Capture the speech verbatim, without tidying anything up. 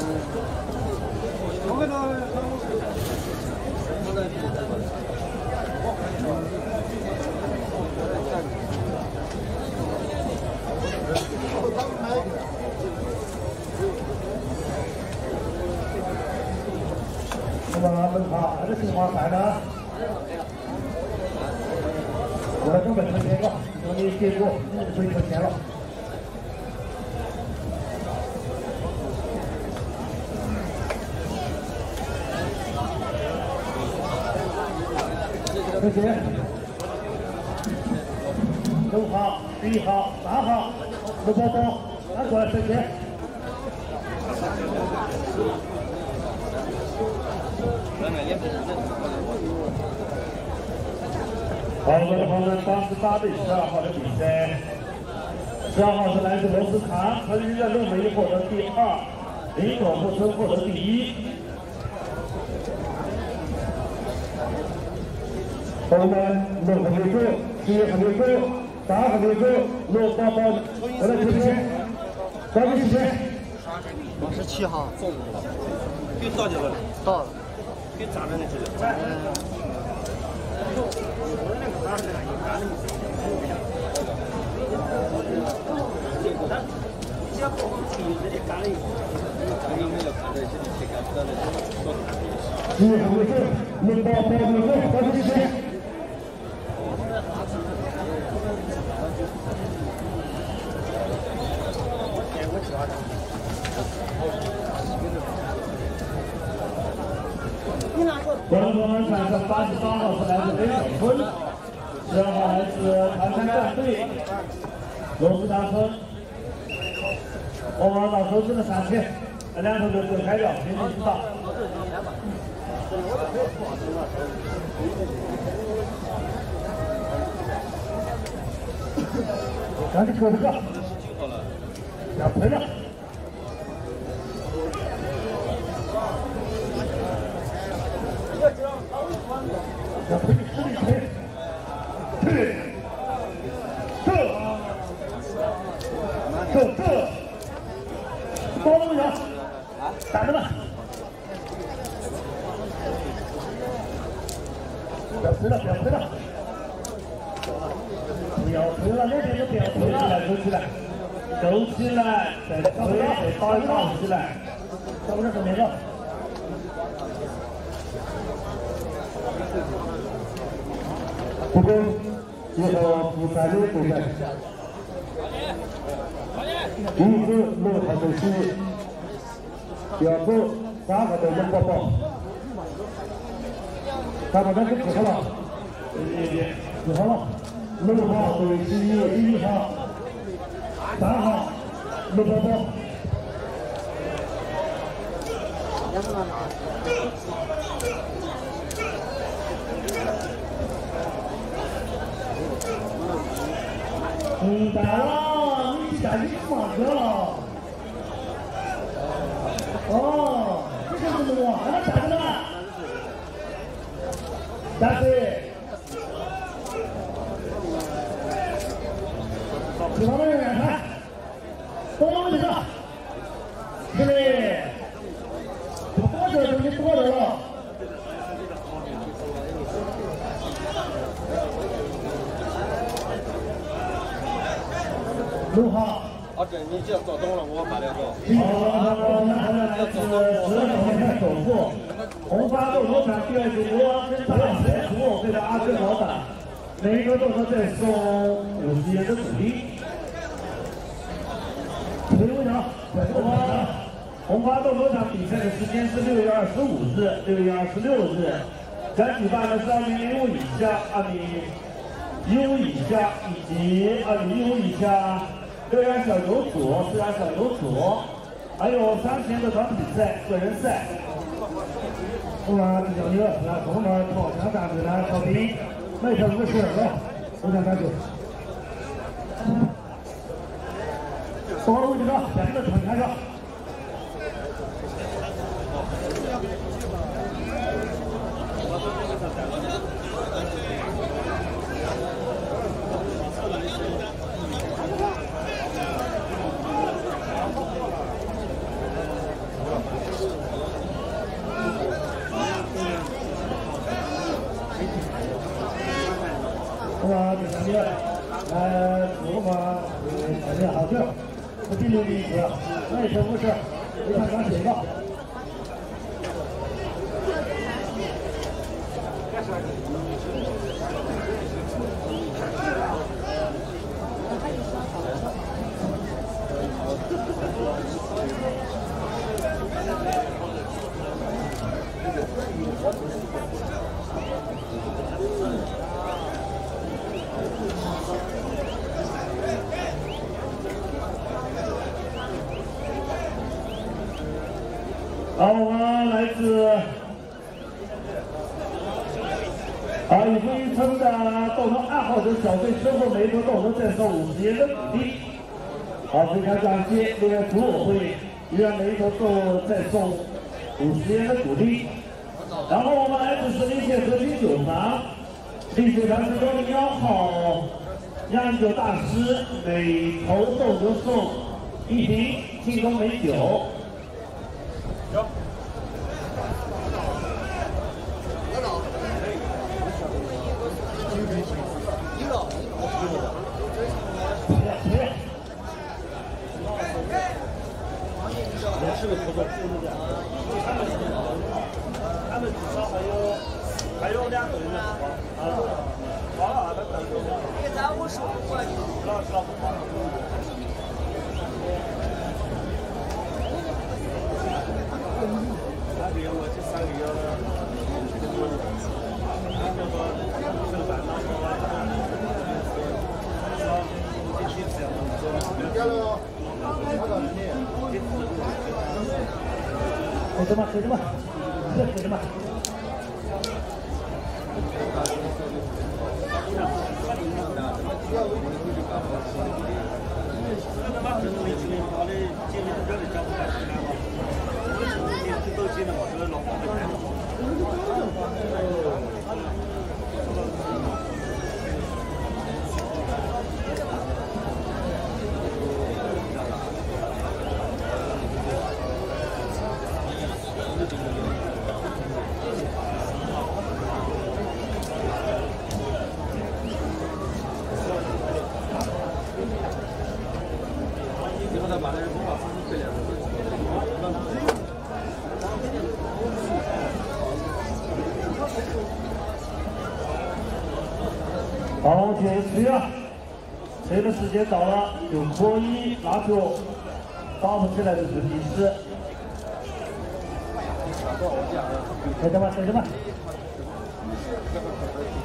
那么门卡这个情况下呢，我来准备存钱了，让你结果你可以存钱了。 这些六号、十一号、八号、六宝宝，拿过来这些。好，各位朋友们，当时打对十二号的比赛，十二号是来自罗斯卡，他日本轮没获得第二，林口富村获得第一。 我们六号没走，七号没走，八号没走，六宝宝，我来这边，抓紧时间。 二十七号。 给到去了。 到了。 给咋着呢？这个。 七号没走，六宝宝没走，抓紧时间。 观众们看看，八十八号是来自北小村，十二号来自唐山战队，罗斯达村。我们到手指的三千，两头就分开掉，平行打。赶紧抽这个，要赔了。 要推实力推，推，这，这这，高不了，打着吧，不要推了，不要推了，不要推了，那边就不要推了，收起来，收起来，再推，再打一打起来，找不着这边了。 不过，最后复赛的比赛，第一个六号队是，第二个三号队龙宝宝，三号队是几号了？几号了？六号队是一号，三号龙宝宝。 嗯，打了，你打你马哥了。哦，这个怎么玩？还打着呢。打谁？对方的人两看，东方这个，这里，多久就多久了？ 六号。 啊，这你这做懂了，我把那个。 好，那后来是十二号开首富，红发豆头产第二组我跟大神服对着阿珍老板，每一个豆头再送五十元的鼓励。推不着，推不着。红发豆头场比赛的时间是六月二十五日、六月二十六日，咱举办的是二零零五以下、二零一五以下以及二零一五以下。 六人小游组、四人小游组，还有三千的团体赛、个人赛。我们这小女儿来，我们跑枪战队的小兵，每条五十个，我想感觉。到了位置了，两个团开着。 呃，我们呃肯定好劲，不第六名次，那是不是？你看看谁吧。好，我们来自啊雨辉村的斗争爱好者小队师傅，每一头斗争再送五十元的鼓励。好，非常感谢这个组委会，依然每一头都再送五十元的鼓励。然后我们来自石林县和平酒坊，历史堂是幺零幺号酿酒大师，每头豆就送一瓶庆丰美酒。有。 是个合作，他们至少还有还有两个人啊，完了，他等着。别耽误事，我管你。知道知道。那个我这三个月了，那个说吃饭那个啊，必须这样子。加了，那个你。 给着吧，给着吧，这给着吧。好，解除啊！谁的时间到了就可以拿出打不起来的是第四。等着吧，等着吧。